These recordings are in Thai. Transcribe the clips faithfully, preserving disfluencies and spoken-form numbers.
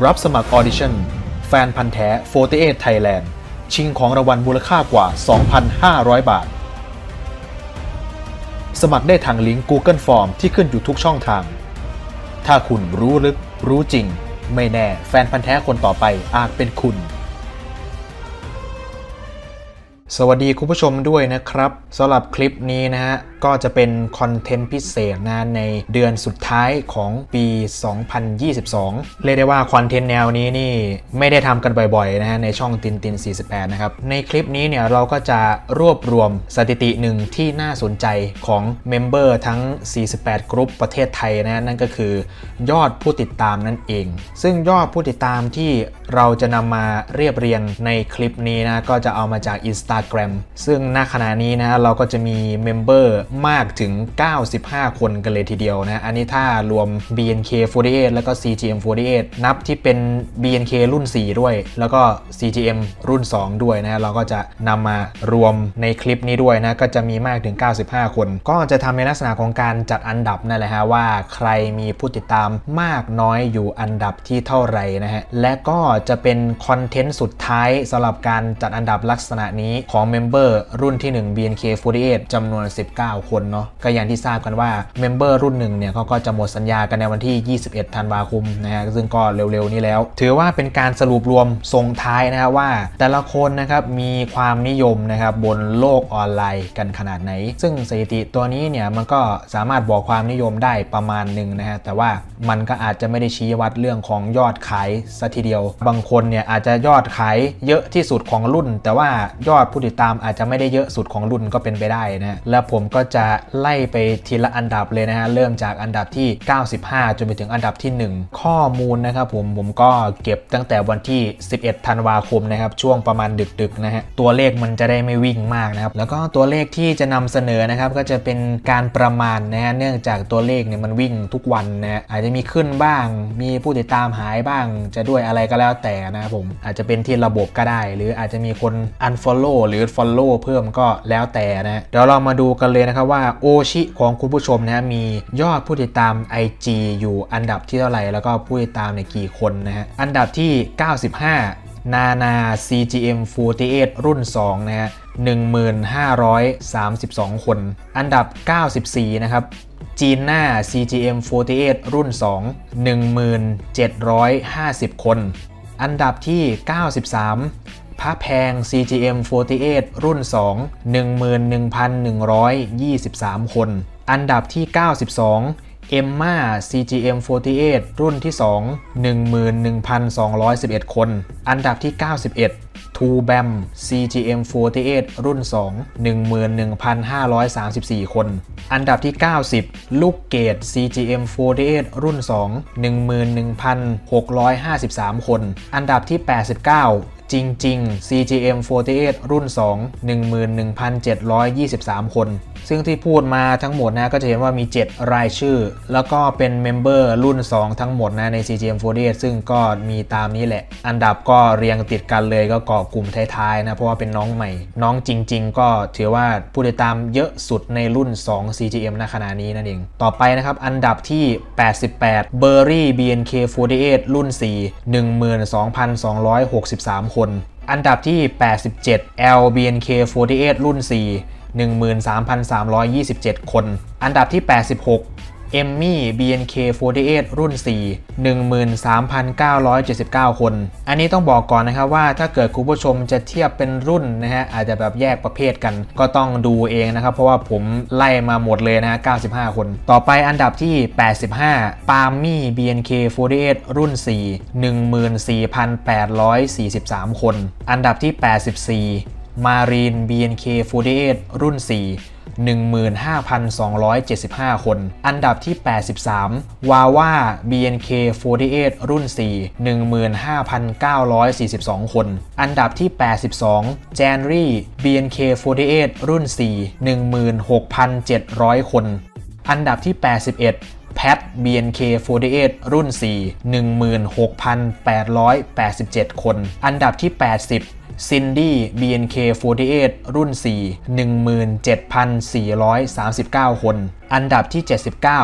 รับสมัครออดิชั่นแฟนพันธ์แท้โฟร์ตี้เอท Thailand ชิงของรางวัลมูลค่ากว่า สองพันห้าร้อย บาทสมัครได้ทางลิงก์ Google Form ที่ขึ้นอยู่ทุกช่องทางถ้าคุณรู้ลึกรู้จริงไม่แน่แฟนพันธ์แท้คนต่อไปอาจเป็นคุณสวัสดีคุณผู้ชมด้วยนะครับสำหรับคลิปนี้นะฮะก็จะเป็นคอนเทนต์พิเศษนะในเดือนสุดท้ายของปี สองพันยี่สิบสอง เรียกได้ว่าคอนเทนต์แนวนี้นี่ไม่ได้ทำกันบ่อยๆนะฮะในช่องตินตินสี่สิบแปดนะครับในคลิปนี้เนี่ยเราก็จะรวบรวมสถิติหนึ่งที่น่าสนใจของเมมเบอร์ทั้งสี่สิบแปดกรุ๊ปประเทศไทยนะนั่นก็คือยอดผู้ติดตามนั่นเองซึ่งยอดผู้ติดตามที่เราจะนำมาเรียบเรียงในคลิปนี้นะก็จะเอามาจาก Instagram ซึ่งณขณะนี้นะเราก็จะมีเมมเบอร์มากถึงเก้าสิบห้าคนกันเลยทีเดียวนะอันนี้ถ้ารวม บี เอ็น เค โฟร์ตี้เอท แล้วก็ ซี จี เอ็ม โฟร์ตี้เอท นับที่เป็น บี เอ็น เค รุ่นสี่ด้วยแล้วก็ ซี จี เอ็ม รุ่นสองด้วยนะเราก็จะนำมารวมในคลิปนี้ด้วยนะก็จะมีมากถึงเก้าสิบห้าคนก็จะทำในลักษณะของการจัดอันดับนั่นแหละฮะว่าใครมีผู้ติดตามมากน้อยอยู่อันดับที่เท่าไหร่นะฮะและก็จะเป็นคอนเทนต์สุดท้ายสำหรับการจัดอันดับลักษณะนี้ของเมมเบอร์รุ่นที่หนึ่ง บี เอ็น เค โฟร์ตี้เอท จำนวนสิบเก้าคนเนาะก็อย่างที่ทราบกันว่าเมมเบอร์รุ่นหนึ่งเนี่ยเขาก็จะหมดสัญญากันในวันที่ยี่สิบเอ็ดธันวาคมนะฮะซึ่งก็เร็วๆนี้แล้วถือว่าเป็นการสรุปรวมส่งท้ายนะครับว่าแต่ละคนนะครับมีความนิยมนะครับบนโลกออนไลน์กันขนาดไหนซึ่งสถิติตัวนี้เนี่ยมันก็สามารถบอกความนิยมได้ประมาณหนึ่งนะฮะแต่ว่ามันก็อาจจะไม่ได้ชี้วัดเรื่องของยอดขายซะทีเดียวบางคนเนี่ยอาจจะยอดขายเยอะที่สุดของรุ่นแต่ว่ายอดผู้ติดตามอาจจะไม่ได้เยอะสุดของรุ่นก็เป็นไปได้นะและผมก็จะไล่ไปทีละอันดับเลยนะฮะเริ่มจากอันดับที่เก้าสิบห้าจนไปถึงอันดับที่หนึ่งข้อมูลนะครับผมผมก็เก็บตั้งแต่วันที่สิบเอ็ดธันวาคมนะครับช่วงประมาณดึกๆนะฮะตัวเลขมันจะได้ไม่วิ่งมากนะครับแล้วก็ตัวเลขที่จะนำเสนอนะครับก็จะเป็นการประมาณนะฮะเนื่องจากตัวเลขเนี่ยมันวิ่งทุกวันนะฮะอาจจะมีขึ้นบ้างมีผู้ติดตามหายบ้างจะด้วยอะไรก็แล้วแต่นะครับผมอาจจะเป็นที่ระบบก็ได้หรืออาจจะมีคน unfollow หรือ follow เพิ่มก็แล้วแต่นะเดี๋ยวเรามาดูกันเลยนะครับว่าโอชิของคุณผู้ชมนะมียอดผู้ติดตาม ไอ จี อยู่อันดับที่เท่าไหร่แล้วก็ผู้ติดตามในกี่คนนะฮะอันดับที่เก้าสิบห้านานา ซี จี เอ็ม โฟร์ตี้เอท รุ่นสองนะฮะ หนึ่งพันห้าร้อยสามสิบสอง คนอันดับเก้าสิบสี่นะครับจีน่า ซี จี เอ็ม โฟร์ตี้เอท รุ่นสอง หนึ่งพันเจ็ดร้อยห้าสิบ คนอันดับที่เก้าสิบสามพระแพง ซี จี เอ็ม โฟร์ตี้เอท รุ่นสอง หนึ่งหมื่นหนึ่งพันหนึ่งร้อยยี่สิบสาม คนอันดับที่เก้าสิบสองเอมม่า ซี จี เอ็ม โฟร์ตี้เอท รุ่นที่สอง หนึ่งหมื่นหนึ่งพันสองร้อยสิบเอ็ด คนอันดับที่เก้าสิบเอ็ดทูแบม ซี จี เอ็ม โฟร์ตี้เอท รุ่นสอง หนึ่งหมื่นหนึ่งพันห้าร้อยสามสิบสี่ คนอันดับที่เก้าสิบลูกเกด ซี จี เอ็ม โฟร์ตี้เอท รุ่นสอง หนึ่งหมื่นหนึ่งพันหกร้อยห้าสิบสาม คนอันดับที่แปดสิบเก้าจริงๆ ซี จี เอ็ม โฟร์ตี้เอท รุ่นสอง หนึ่งหมื่นหนึ่งพันเจ็ดร้อยยี่สิบสาม คนซึ่งที่พูดมาทั้งหมดนะก็จะเห็นว่ามีเจ็ดรายชื่อแล้วก็เป็นเมมเบอร์รุ่นสองทั้งหมดนะใน ซี จี เอ็ม โฟร์ตี้เอท ซึ่งก็มีตามนี้แหละอันดับก็เรียงติดกันเลยก็เกาะกลุ่มท้ายๆนะเพราะว่าเป็นน้องใหม่น้องจริงๆก็ถือว่าผู้ติดตามเยอะสุดในรุ่นสอง ซี จี เอ็ม ณขณะนี้นั่นเองต่อไปนะครับอันดับที่แปดสิบแปด Berry บี เอ็น เค โฟร์ตี้เอท รุ่นสี่ หนึ่งหมื่นสองพันสองร้อยหกสิบสาม คนอันดับที่แปดสิบเจ็ด แอล บี เอ็น เค โฟร์ตี้เอท รุ่นสี่ หนึ่งหมื่นสามพันสามร้อยยี่สิบเจ็ด คนอันดับที่แปดสิบหกเอมมี่ บี เอ็น เค โฟร์ตี้เอท รุ่นสี่ หนึ่งหมื่นสามพันเก้าร้อยเจ็ดสิบเก้า คนอันนี้ต้องบอกก่อนนะครับว่าถ้าเกิดคุณผู้ชมจะเทียบเป็นรุ่นนะฮะอาจจะแบบแยกประเภทกันก็ต้องดูเองนะครับเพราะว่าผมไล่มาหมดเลยนะฮะเก้าสิบห้าคนต่อไปอันดับที่แปดสิบห้าปาล์มมี่ บี เอ็น เค โฟร์ตี้เอท รุ่นสี่ หนึ่งหมื่นสี่พันแปดร้อยสี่สิบสาม คนอันดับที่แปดสิบสี่มารีน บี เอ็น เค โฟร์ตี้เอท รุ่นสี่ หนึ่งหมื่นห้าพันสองร้อยเจ็ดสิบห้า คนอันดับที่แปดสิบสามวาว่า บี เอ็น เค โฟร์ตี้เอท รุ่นสี่ หนึ่งหมื่นห้าพันเก้าร้อยสี่สิบสอง คนอันดับที่แปดสิบสองแจนรี่ บี เอ็น เค โฟร์ตี้เอท รุ่นสี่ หนึ่งหมื่นหกพันเจ็ดร้อย คนอันดับที่แปดสิบเอ็ดแพท บี เอ็น เค โฟร์ตี้เอท รุ่นสี่ หนึ่งหมื่นหกพันแปดร้อยแปดสิบเจ็ด คนอันดับที่แปดสิบซินดี้ บี เอ็น เค โฟร์ตี้เอท รุ่นสี่ หนึ่งหมื่นเจ็ดพันสี่ร้อยสามสิบเก้า คนอันดับที่เจ็ดสิบเก้า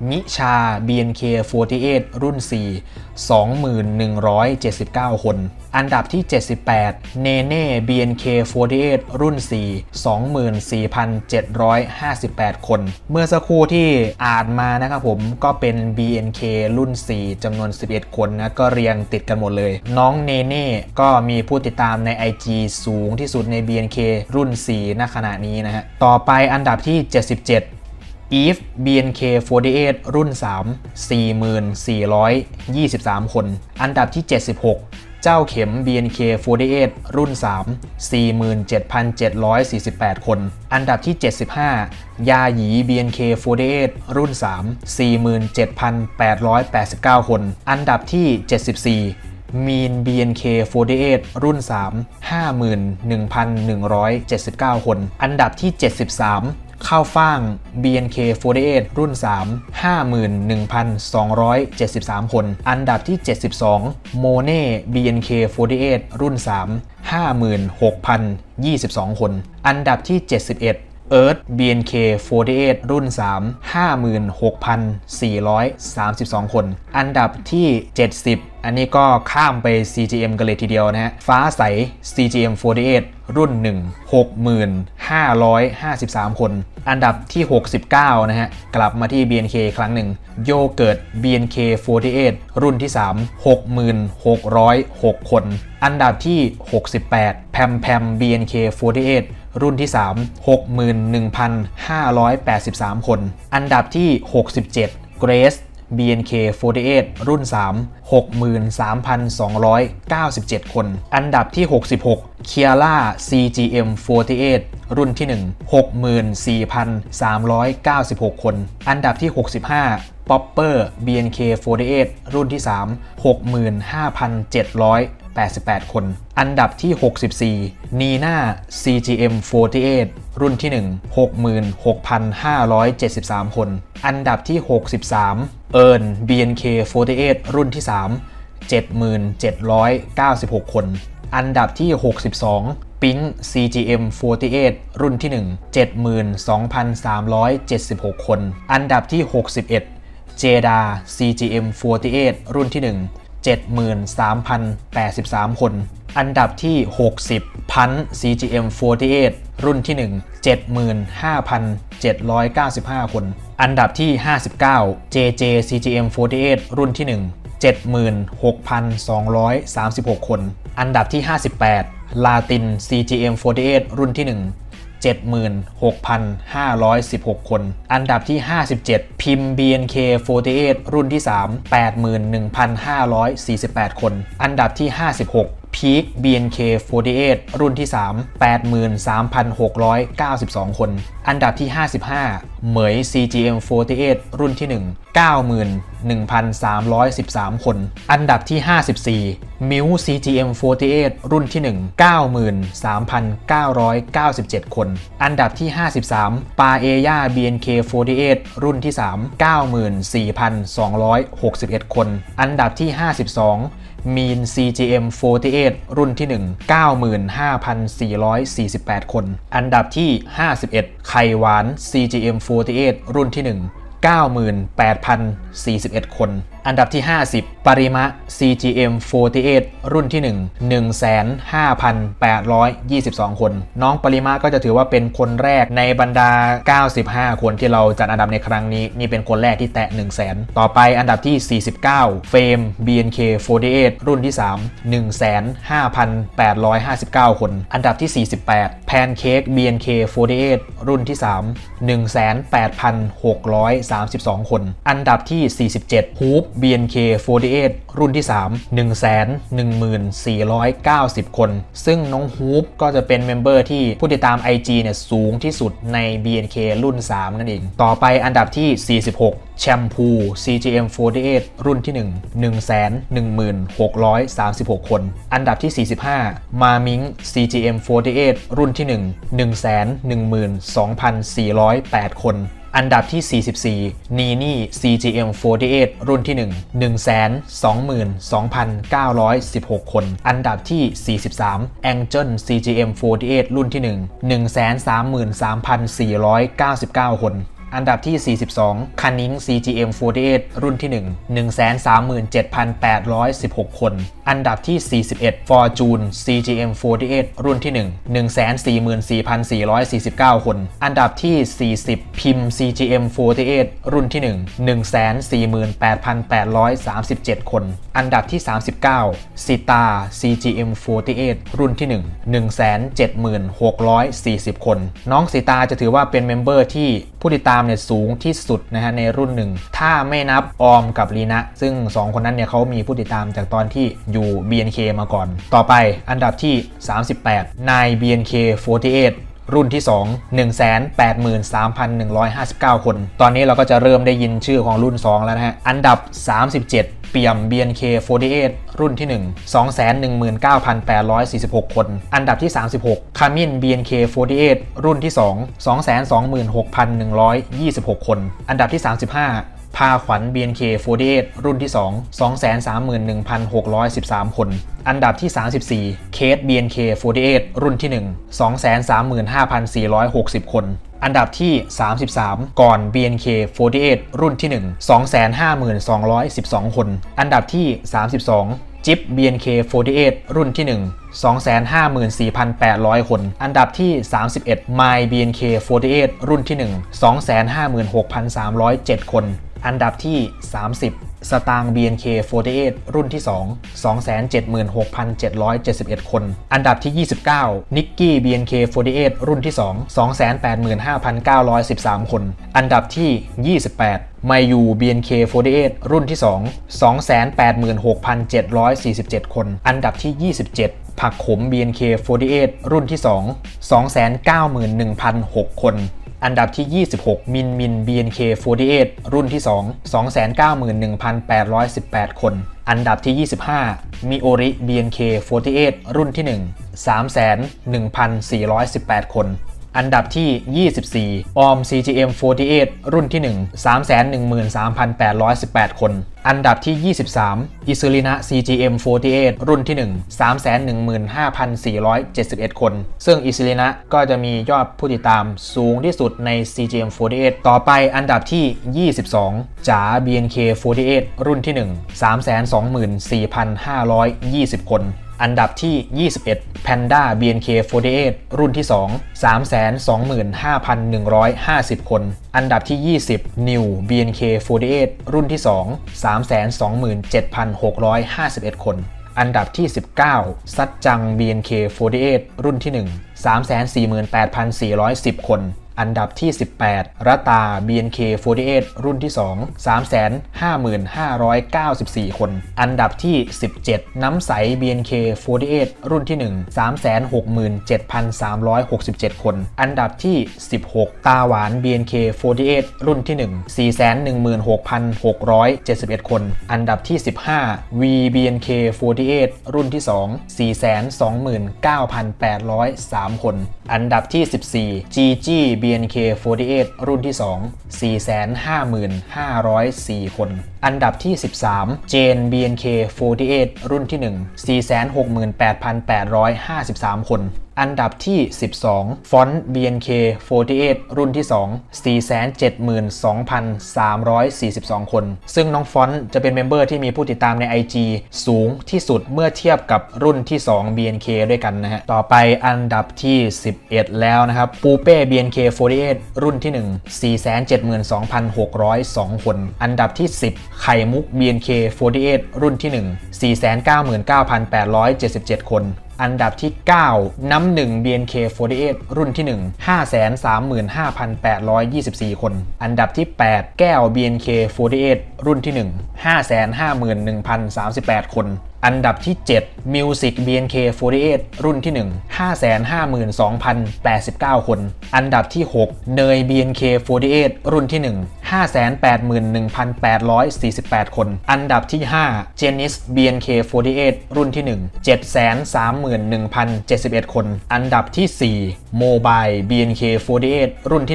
นิชา บี เอ็น เค สี่สิบแปด รุ่น สี่ สองหมื่นหนึ่งร้อยเจ็ดสิบเก้า คนอันดับที่เจ็ดสิบแปดเนเน่ บี เอ็น เค สี่สิบแปด รุ่น สี่ สองหมื่นสี่พันเจ็ดร้อยห้าสิบแปด คนเมื่อสักครู่ที่อ่านมานะครับผมก็เป็น บี เอ็น เค รุ่น สี่ จำนวนสิบเอ็ดคนนะก็เรียงติดกันหมดเลยน้องเนเน่ก็มีผู้ติดตามใน ไอ จี สูงที่สุดใน บี เอ็น เค รุ่น สี่ ณ ขณะนี้นะฮะต่อไปอันดับที่เจ็ดสิบเจ็ดอีฟ บี เอ็น เค สี่สิบแปด รุ่น สาม สี่หมื่นสี่ร้อยยี่สิบสาม คนอันดับที่เจ็ดสิบหกเจ้าเข็ม บี เอ็น เค สี่สิบแปด รุ่น สาม สี่หมื่นเจ็ดพันเจ็ดร้อยสี่สิบแปด คนอันดับที่เจ็ดสิบห้ายาหยี บี เอ็น เค สี่สิบแปด รุ่น สาม สี่หมื่นเจ็ดพันแปดร้อยแปดสิบเก้า คนอันดับที่เจ็ดสิบสี่มีน บี เอ็น เค สี่สิบแปด รุ่น สาม ห้าหมื่นหนึ่งพันหนึ่งร้อยเจ็ดสิบเก้า คนอันดับที่เจ็ดสิบสามข้าวฟ่าง บี เอ็น เค สี่สิบแปด รุ่น สาม ห้าหมื่นหนึ่งพันสองร้อยเจ็ดสิบสาม คนอันดับที่เจ็ดสิบสองโมเน่ บี เอ็น เค สี่สิบแปด รุ่น สาม ห้าหมื่นหกพันยี่สิบสอง คนอันดับที่เจ็ดสิบเอ็ดเอิร์ธ บี เอ็น เค สี่สิบแปด รุ่น สาม ห้าหมื่นหกพันสี่ร้อยสามสิบสอง คนอันดับที่เจ็ดสิบอันนี้ก็ข้ามไป ซี จี เอ็ม กันเลยทีเดียวนะฮะฟ้าใส ซี จี เอ็ม สี่สิบแปด รุ่น หนึ่ง หกหมื่นห้าร้อยห้าสิบสาม คนอันดับที่หกสิบเก้านะฮะกลับมาที่ บี เอ็น เค ครั้งหนึ่งโยเกิร์ต บี เอ็น เค สี่สิบแปด รุ่นที่ สาม หกหมื่นหกร้อยหก คนอันดับที่หกสิบแปดแพมแพม บี เอ็น เค สี่สิบแปด รุ่นที่ สาม หกหมื่นหนึ่งพันห้าร้อยแปดสิบสาม คนอันดับที่หกสิบเจ็ดเกรซบี เอ็น เค สี่สิบแปด รุ่น สาม หกหมื่นสามพันสองร้อยเก้าสิบเจ็ด คนอันดับที่หกสิบหกเคียร่า ซี จี เอ็ม สี่สิบแปด รุ่นที่ หนึ่ง หกหมื่นสี่พันสามร้อยเก้าสิบหก คนอันดับที่หกสิบห้าป๊อปเปอร์ บี เอ็น เค สี่สิบแปด รุ่นที่ สาม หกหมื่นห้าพันเจ็ดร้อยแปดสิบแปด คนอันดับที่หกสิบสี่นีน่า ซี จี เอ็ม สี่สิบแปด รุ่นที่ หนึ่ง หกหมื่นหกพันห้าร้อยเจ็ดสิบสาม คนอันดับที่หกสิบสามเอิร์น บี เอ็น เค สี่สิบแปด รุ่นที่ สาม เจ็ดหมื่นเจ็ดร้อยเก้าสิบหก คนอันดับที่หกสิบสองปิ๊ง ซี จี เอ็ม สี่สิบแปด รุ่นที่ หนึ่ง เจ็ดหมื่นสองพันสามร้อยเจ็ดสิบหก คนอันดับที่หกสิบเอ็ดเจดา ซี จี เอ็ม สี่สิบแปด รุ่นที่ หนึ่ง เจ็ดหมื่นสามพันแปดสิบสาม คนอันดับที่หกสิบพัน ซี จี เอ็ม สี่สิบแปด รุ่นที่ หนึ่ง เจ็ดหมื่นห้าพันเจ็ดร้อยเก้าสิบห้า คนอันดับที่ห้าสิบเก้า เจ เจ ซี จี เอ็ม สี่สิบแปด รุ่นที่ หนึ่ง เจ็ดหมื่นหกพันสองร้อยสามสิบหก คนอันดับที่ห้าสิบแปดลาติน ซี จี เอ็ม สี่สิบแปด รุ่นที่ หนึ่ง เจ็ดหมื่นหกพันห้าร้อยสิบหก คนอันดับที่ห้าสิบเจ็ดพิมพ์ บี เอ็น เค สี่สิบแปด รุ่นที่ สาม แปดหมื่นหนึ่งพันห้าร้อยสี่สิบแปด คนอันดับที่ห้าสิบหกพีค บี เอ็น เค สี่สิบแปด รุ่นที่ สาม แปดหมื่นสามพันหกร้อยเก้าสิบสอง คนอันดับที่ห้าสิบห้าเหมย ซี จี เอ็ม สี่สิบแปด รุ่นที่ หนึ่ง เก้าหมื่นหนึ่งพันสามร้อยสิบสาม คนอันดับที่ห้าสิบสี่มิว ซี จี เอ็ม สี่สิบแปด รุ่นที่ หนึ่ง เก้าหมื่นสามพันเก้าร้อยเก้าสิบเจ็ด คนอันดับที่ห้าสิบสามปาเอย่า บี เอ็น เค สี่สิบแปด รุ่นที่ สาม เก้าหมื่นสี่พันสองร้อยหกสิบเอ็ด คนอันดับที่ห้าสิบสองมีน ซี จี เอ็ม สี่สิบแปด รุ่นที่ หนึ่ง เก้าหมื่นห้าพันสี่ร้อยสี่สิบแปด คนอันดับที่ห้าสิบเอ็ดไข่หวาน ซี จี เอ็ม สี่สิบแปด รุ่นที่ หนึ่ง เก้าหมื่นแปดพันสี่สิบเอ็ด คนอันดับที่ห้าสิบปริมะ ซี จี เอ็ม สี่สิบแปด รุ่นที่ หนึ่ง หนึ่งแสนห้าพันแปดร้อยยี่สิบสอง คนน้องปริมะก็จะถือว่าเป็นคนแรกในบรรดาเก้าสิบห้าคนที่เราจัดอันดับในครั้งนี้นี่เป็นคนแรกที่แตะ หนึ่งแสน ต่อไปอันดับที่สี่สิบเก้าเฟม บี เอ็น เค สี่สิบแปด รุ่นที่ สาม หนึ่งแสนห้าพันแปดร้อยห้าสิบเก้า คนอันดับที่สี่สิบแปดแพนเค้ก บี เอ็น เค สี่สิบแปด รุ่นที่ สาม หนึ่งแสนแปดพันหกร้อยสามสิบสอง คนอันดับที่สี่สิบเจ็ดฮูป บี เอ็น เค สี่สิบแปด รุ่นที่ สาม หนึ่งแสนหนึ่งหมื่นสี่ร้อยเก้าสิบ คนซึ่งน้องฮูปก็จะเป็นเมมเบอร์ที่ผู้ติดตาม ไอ จี เนี่ยสูงที่สุดใน บี เอ็น เค รุ่น สาม นั่นเองต่อไปอันดับที่สี่สิบหกแชมพู ซี จี เอ็ม สี่สิบแปด รุ่นที่ หนึ่ง หนึ่งแสนหนึ่งหมื่นหกร้อยสามสิบหก คนอันดับที่สี่สิบห้ามามิง ซี จี เอ็ม สี่สิบแปด รุ่นที่ หนึ่ง หนึ่งแสนหนึ่งหมื่นสองพันสี่ร้อยแปด คนอันดับที่สี่สิบสี่นีนี่ ซี จี เอ็ม สี่สิบแปด รุ่นที่ หนึ่ง หนึ่งแสนสองหมื่นสองพันเก้าร้อยสิบหก คนอันดับที่สี่สิบสาม Angel ซี จี เอ็ม สี่สิบแปด รุ่นที่ หนึ่ง หนึ่งแสนสามหมื่นสามพันสี่ร้อยเก้าสิบเก้า คนอันดับที่สี่สิบสอง Canning ซี จี เอ็ม สี่สิบแปด รุ่นที่หนึ่ง หนึ่งแสนสามหมื่นเจ็ดพันแปดร้อยสิบหก คนอันดับที่สี่สิบเอ็ด Fortune ซี จี เอ็ม สี่สิบแปด รุ่นที่หนึ่ง หนึ่งแสนสี่หมื่นสี่พันสี่ร้อยสี่สิบเก้า คนอันดับที่สี่สิบ พิม ซี จี เอ็ม สี่สิบแปด รุ่นที่หนึ่ง หนึ่งแสนสี่หมื่นแปดพันแปดร้อยสามสิบเจ็ด คนอันดับที่สามสิบเก้า Sita ซี จี เอ็ม สี่สิบแปด รุ่นที่หนึ่ง หนึ่งแสนเจ็ดหมื่นหกร้อยสี่สิบ คนน้องสีตาจะถือว่าเป็นเมมเบอร์ที่ผู้ติดตามเนี่ยสูงที่สุดนะฮะในรุ่นหนึ่งถ้าไม่นับออมกับลีนะซึ่งสองคนนั้นเนี่ยเขามีผู้ติดตามจากตอนที่อยู่ บี เอ็น เค มาก่อนต่อไปอันดับที่สามสิบแปด นาย บี เอ็น เค สี่สิบแปด รุ่นที่สอง หนึ่งแสนแปดหมื่นสามพันหนึ่งร้อยห้าสิบเก้า คนตอนนี้เราก็จะเริ่มได้ยินชื่อของรุ่นสองแล้วนะฮะอันดับสามสิบเจ็ดเปี่ยม บี เอ็น เค สี่สิบแปด รุ่นที่หนึ่ง สองแสนหนึ่งหมื่นเก้าพันแปดร้อยสี่สิบหก คนอันดับที่สามสิบหก Kamin บี เอ็น เค สี่สิบแปด รุ่นที่สอง สองแสนสองหมื่นหกพันหนึ่งร้อยยี่สิบหก คนอันดับที่สามสิบห้าพาขวัญ บี เอ็น เค สี่สิบแปด รุ่นที่สอง สองแสนสามหมื่นหนึ่งพันหกร้อยสิบสาม คนอันดับที่สามสิบสี่เคส บี เอ็น เค สี่สิบแปด รุ่นที่หนึ่ง สองแสนสามหมื่นห้าพันสี่ร้อยหกสิบ คนอันดับที่สามสิบสามก่อน บี เอ็น เค สี่สิบแปด รุ่นที่หนึ่ง สองแสนห้าหมื่นสองร้อยสิบสอง คนอันดับที่สามสิบสองจิ๊บ บี เอ็น เค สี่สิบแปด รุ่นที่หนึ่ง สองแสนห้าหมื่นสี่พันแปดร้อย คนอันดับที่สามสิบเอ็ด My บี เอ็น เค สี่สิบแปด รุ่นที่หนึ่ง สองแสนห้าหมื่นหกพันสามร้อยเจ็ด คนอันดับที่สามสิบสตางค์ บี เอ็น เค สี่สิบแปด รุ่นที่สอง สองแสนเจ็ดหมื่นหกพันเจ็ดร้อยเจ็ดสิบเอ็ด คนอันดับที่ยี่สิบเก้านิกกี้ บี เอ็น เค สี่สิบแปด รุ่นที่สอง สองแสนแปดหมื่นห้าพันเก้าร้อยสิบสาม คนอันดับที่ยี่สิบแปดไมยู บี เอ็น เค สี่สิบแปด รุ่นที่สอง สองแสนแปดหมื่นหกพันเจ็ดร้อยสี่สิบเจ็ด คนอันดับที่ยี่สิบเจ็ดผักขม บี เอ็น เค สี่สิบแปด รุ่นที่สอง สองแสนเก้าหมื่นหนึ่งพันหก คนอันดับที่ยี่สิบหกมินมิน บี เอ็น เค สี่สิบแปด รุ่นที่สอง สองแสนเก้าหมื่นหนึ่งพันแปดร้อยสิบแปด คนอันดับที่ยี่สิบห้ามิโอริ บี เอ็น เค สี่สิบแปด รุ่นที่หนึ่ง สามแสนหนึ่งพันสี่ร้อยสิบแปด คนอันดับที่ยี่สิบสี่ออม ซี จี เอ็ม สี่สิบแปด รุ่นที่หนึ่ง สามแสนหนึ่งหมื่นสามพันแปดร้อยสิบแปด คนอันดับที่ยี่สิบสามอิซูลินะ ซี จี เอ็ม สี่สิบแปด รุ่นที่หนึ่ง สามแสนหนึ่งหมื่นห้าพันสี่ร้อยเจ็ดสิบเอ็ด คนซึ่งอิซูลินะก็จะมียอดผู้ติดตามสูงที่สุดใน ซี จี เอ็ม สี่สิบแปด ต่อไปอันดับที่ยี่สิบสองจ๋า บี เอ็น เค สี่สิบแปด รุ่นที่หนึ่ง สามแสนสองหมื่นสี่พันห้าร้อยยี่สิบ คนอันดับที่ยี่สิบเอ็ด Panda บี เอ็น เค สี่สิบแปด รุ่นที่สอง สามแสนสองหมื่นห้าพันหนึ่งร้อยห้าสิบ คนอันดับที่ยี่สิบ New บี เอ็น เค สี่สิบแปด รุ่นที่สอง สามแสนสองหมื่นเจ็ดพันหกร้อยห้าสิบเอ็ด คนอันดับที่สิบเก้าซัดจัง บี เอ็น เค สี่สิบแปด รุ่นที่หนึ่ง สามแสนสี่หมื่นแปดพันสี่ร้อยสิบ คนอันดับที่สิบแปดรัตา บี เอ็น เค สี่สิบแปด รุ่นที่สอง สามแสนห้าหมื่นห้าร้อยเก้าสิบสี่ คนอันดับที่สิบเจ็ดน้ำใส บี เอ็น เค สี่สิบแปด รุ่นที่หนึ่ง สามแสนหกหมื่นเจ็ดพันสามร้อยหกสิบเจ็ด คนอันดับที่สิบหกตาหวาน บี เอ็น เค สี่สิบแปด รุ่นที่หนึ่ง สี่แสนหนึ่งหมื่นหกพันหกร้อยเจ็ดสิบเอ็ด คนอันดับที่สิบห้า V บี เอ็น เค สี่สิบแปด รุ่นที่สอง สี่แสนสองหมื่นเก้าพันแปดร้อยสาม คนอันดับที่สิบสี่ จี จี บี เอ็น เค สี่สิบแปด รุ่นที่สอง สี่แสนห้าหมื่นห้าร้อยสี่ คนอันดับที่สิบสามเจน บี เอ็น เค สี่สิบแปด รุ่นที่หนึ่ง สี่แสนหกหมื่นแปดพันแปดร้อยห้าสิบสาม คนอันดับที่สิบสองฟอนต์ บี เอ็น เค สี่สิบแปด รุ่นที่สอง สี่แสนเจ็ดหมื่นสองพันสามร้อยสี่สิบสอง คนซึ่งน้องฟอนต์จะเป็นเมมเบอร์ที่มีผู้ติดตามใน ไอ จี สูงที่สุดเมื่อเทียบกับรุ่นที่สอง บี เอ็น เค ด้วยกันนะฮะต่อไปอันดับที่สิบเอ็ดแล้วนะครับปูเป้ บี เอ็น เค สี่สิบแปด รุ่นที่หนึ่ง สี่แสนเจ็ดหมื่นสองพันหกร้อยสอง คนอันดับที่สิบไข่มุก บี เอ็น เค สี่สิบแปด รุ่นที่หนึ่ง สี่แสนเก้าหมื่นเก้าพันแปดร้อยเจ็ดสิบเจ็ด คนอันดับที่เก้าน้ำหนึ่ง บี เอ็น เค สี่สิบแปด รุ่นที่หนึ่ง ห้าแสนสามหมื่นห้าพันแปดร้อยยี่สิบสี่ คนอันดับที่แปดแก้ว บี เอ็น เค สี่สิบแปด รุ่นที่หนึ่ง ห้าแสนห้าหมื่นหนึ่งพันสามสิบแปด คนอันดับที่เจ็ด Music บี เอ็น เค สี่สิบแปด รุ่นที่หนึ่ง ห้าแสนห้าหมื่นสองพันแปดสิบเก้า คนอันดับที่หกเนย บี เอ็น เค สี่สิบแปด รุ่นที่หนึ่ง ห้าแสนแปดหมื่นหนึ่งพันแปดร้อยสี่สิบแปด คนอันดับที่ห้า Genis บี เอ็น เค สี่สิบแปด รุ่นที่หนึ่ง เจ็ดแสนสามหมื่นหนึ่งพันเจ็ดสิบเอ็ด คนอันดับที่สี่ Mobile บี เอ็น เค สี่สิบแปด รุ่นที่หนึ่ง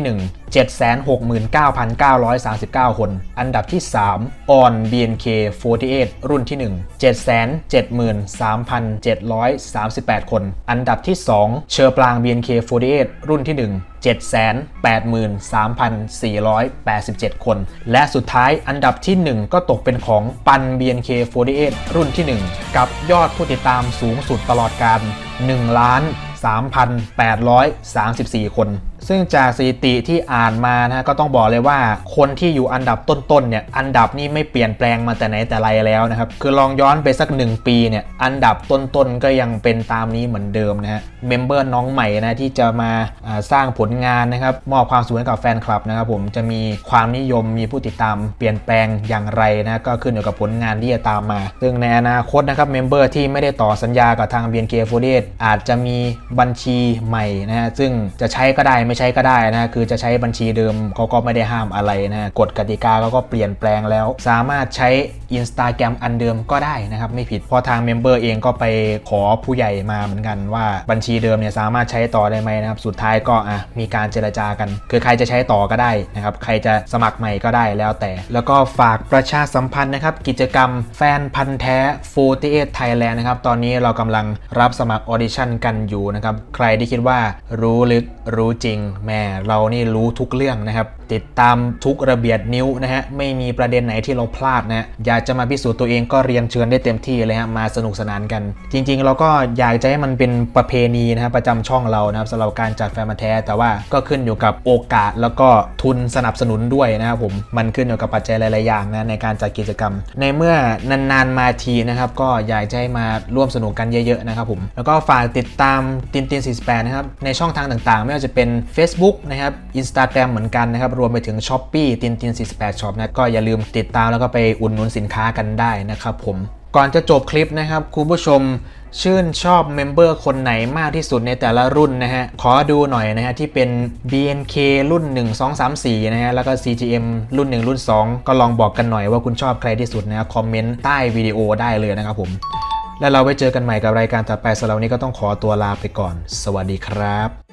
เจ็ดแสนหกหมื่นเก้าพันเก้าร้อยสามสิบเก้า คนอันดับที่สาม On บี เอ็น เค สี่สิบแปด รุ่นที่หนึ่ง เจ็ดแสนเจ็ดหมื่นสามพันเจ็ดร้อยสามสิบแปด คนอันดับที่สองเชอร์ปราง บี เอ็น เค สี่สิบแปด รุ่นที่หนึ่ง เจ็ดแสนแปดหมื่นสามพันสี่ร้อยแปดสิบเจ็ด คนและสุดท้ายอันดับที่หนึ่งก็ตกเป็นของปัน บี เอ็น เค สี่สิบแปด รุ่นที่หนึ่งกับยอดผู้ติดตามสูงสุดตลอดกาล หนึ่งล้าน สามพันแปดร้อยสามสิบสี่ คนซึ่งจากสถิติที่อ่านมานะก็ต้องบอกเลยว่าคนที่อยู่อันดับต้นๆเนี่ยอันดับนี้ไม่เปลี่ยนแปลงมาแต่ไหนแต่ไรแล้วนะครับคือลองย้อนไปสักหนึ่งปีเนี่ยอันดับต้นๆก็ยังเป็นตามนี้เหมือนเดิมนะฮะเมมเบอร์น้องใหม่นะที่จะมาสร้างผลงานนะครับมอบความสุขให้กับแฟนคลับนะครับผมจะมีความนิยมมีผู้ติดตามเปลี่ยนแปลงอย่างไรนะก็ขึ้นอยู่กับผลงานที่จะตามมาซึ่งในอนาคตนะครับเมมเบอร์ที่ไม่ได้ต่อสัญญากับทาง บี เอ็น เค สี่สิบแปด อาจจะมีบัญชีใหม่นะฮะซึ่งจะใช้ก็ได้ไม่ใช้ก็ได้นะคือจะใช้บัญชีเดิมเขาก็ไม่ได้ห้ามอะไรนะกฎกติกาเขาก็เปลี่ยนแปลงแล้วสามารถใช้ Instagram อันเดิมก็ได้นะครับไม่ผิดเพราะทางเมมเบอร์เองก็ไปขอผู้ใหญ่มาเหมือนกันว่าบัญชีเดิมเนี่ยสามารถใช้ต่อได้ไหมนะครับสุดท้ายก็อ่ะมีการเจรจากันคือใครจะใช้ต่อก็ได้นะครับใครจะสมัครใหม่ก็ได้แล้วแต่แล้วก็ฝากประชาสัมพันธ์นะครับกิจกรรมแฟนพันธ์แท้ สี่สิบแปด Thailand นะครับตอนนี้เรากำลังรับสมัครออดิชั่นกันอยู่นะครับใครที่คิดว่ารู้ลึกรู้จริงแม่เรานี่รู้ทุกเรื่องนะครับติดตามทุกระเบียดนิ้วนะฮะไม่มีประเด็นไหนที่เราพลาดนะอยากจะมาพิสูจน์ตัวเองก็เรียนเชิญได้เต็มที่เลยฮะมาสนุกสนานกันจริงๆเราก็อยากจะให้มันเป็นประเพณีนะครับประจำช่องเรานะครับสำหรับการจัดแฟนพันธ์แท้แต่ว่าก็ขึ้นอยู่กับโอกาสแล้วก็ทุนสนับสนุนด้วยนะครับผมมันขึ้นอยู่กับปัจจัยหลายๆอย่างนะในการจัดกิจกรรมในเมื่อนานๆมาทีนะครับก็อยากจะให้มาร่วมสนุกกันเยอะๆนะครับผมแล้วก็ฝากติดตามตินตินสี่สิบแปดนะครับในช่องทางต่างๆไม่ว่าจะเป็น Facebook นะครับ Instagram เหมือนกันนะครับรวมไปถึง Shopee ตินตินสี่สิบแปด Shop นะก็อย่าลืมติดตามแล้วก็ไปอุดหนุนสินค้ากันได้นะครับผมก่อนจะจบคลิปนะครับคุณผู้ชมชื่นชอบเมมเบอร์คนไหนมากที่สุดในแต่ละรุ่นนะฮะขอดูหน่อยนะฮะที่เป็น บี เอ็น เค รุ่นหนึ่ง สอง สาม สี่นะฮะแล้วก็ ซี จี เอ็ม รุ่นหนึ่งรุ่นสองก็ลองบอกกันหน่อยว่าคุณชอบใครที่สุดนะคอมเมนต์ใต้วิดีโอได้เลยนะครับผมแล้วเราไว้เจอกันใหม่กับรายการต่อไปสำหรับวันนี้ก็ต้องขอตัวลาไปก่อนสวัสดีครับ